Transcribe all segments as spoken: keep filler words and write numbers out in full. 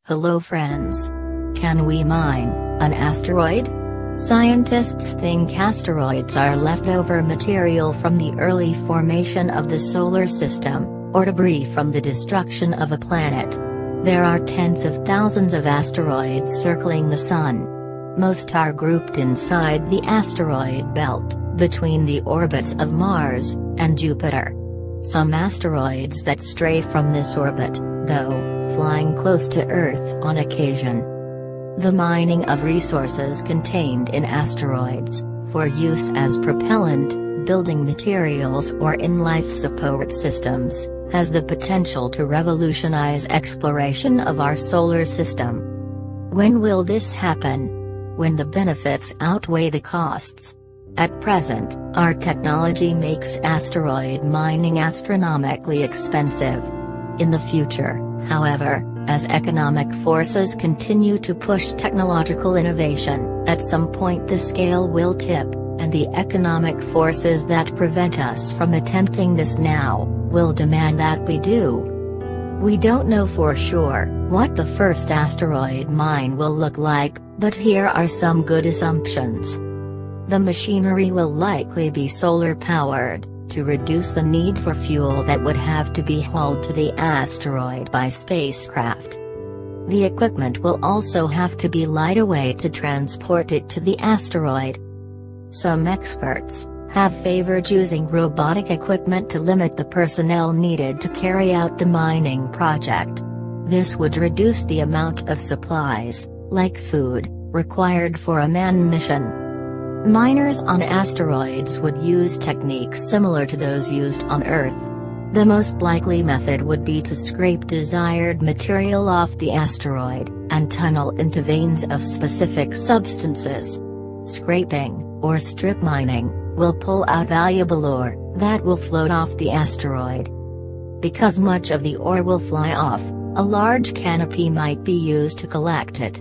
Hello friends. Can we mine an asteroid? Scientists think asteroids are leftover material from the early formation of the solar system, or debris from the destruction of a planet. There are tens of thousands of asteroids circling the Sun. Most are grouped inside the asteroid belt, between the orbits of Mars and Jupiter. Some asteroids that stray from this orbit, though, flying close to Earth on occasion. The mining of resources contained in asteroids, for use as propellant, building materials or in life support systems, has the potential to revolutionize exploration of our solar system. When will this happen? When the benefits outweigh the costs. At present, our technology makes asteroid mining astronomically expensive. In the future, however, as economic forces continue to push technological innovation, at some point the scale will tip, and the economic forces that prevent us from attempting this now, will demand that we do. We don't know for sure what the first asteroid mine will look like, but here are some good assumptions. The machinery will likely be solar-powered, to reduce the need for fuel that would have to be hauled to the asteroid by spacecraft. The equipment will also have to be light away to transport it to the asteroid. Some experts have favored using robotic equipment to limit the personnel needed to carry out the mining project. This would reduce the amount of supplies, like food, required for a manned mission. Miners on asteroids would use techniques similar to those used on Earth. The most likely method would be to scrape desired material off the asteroid, and tunnel into veins of specific substances. Scraping, or strip mining, will pull out valuable ore, that will float off the asteroid. Because much of the ore will fly off, a large canopy might be used to collect it.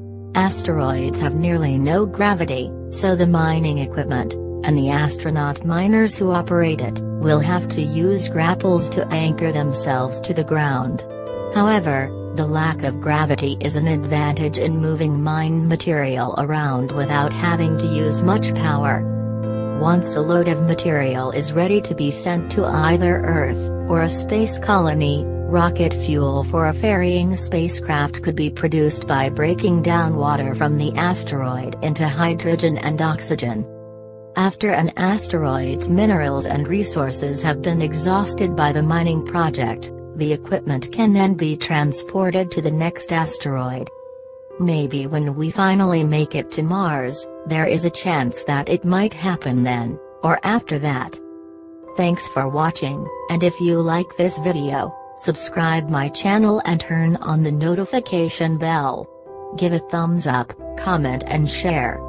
Asteroids have nearly no gravity, so the mining equipment, and the astronaut miners who operate it, will have to use grapples to anchor themselves to the ground. However, the lack of gravity is an advantage in moving mined material around without having to use much power. Once a load of material is ready to be sent to either Earth, or a space colony, rocket fuel for a ferrying spacecraft could be produced by breaking down water from the asteroid into hydrogen and oxygen. After an asteroid's minerals and resources have been exhausted by the mining project, the equipment can then be transported to the next asteroid. Maybe when we finally make it to Mars, there is a chance that it might happen then, or after that. Thanks for watching, and if you like this video, subscribe my channel and turn on the notification bell. Give a thumbs up, comment and share.